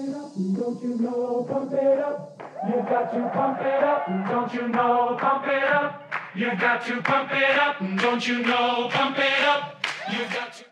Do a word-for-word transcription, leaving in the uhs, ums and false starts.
it up, don't you know? Pump it up. You got to pump it up, don't you know? Pump it up. You got to pump it up, don't you know? Pump it up. You got to.